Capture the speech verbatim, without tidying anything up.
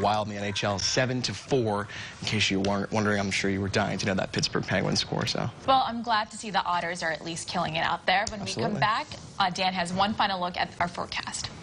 Wild in the N H L, seven to four. In case you weren't wondering, I'm sure you were dying to know that Pittsburgh Penguins score. So. Well, I'm glad to see the Otters are at least killing it out there. When Absolutely. we come back, uh, Dan has one final look at our forecast.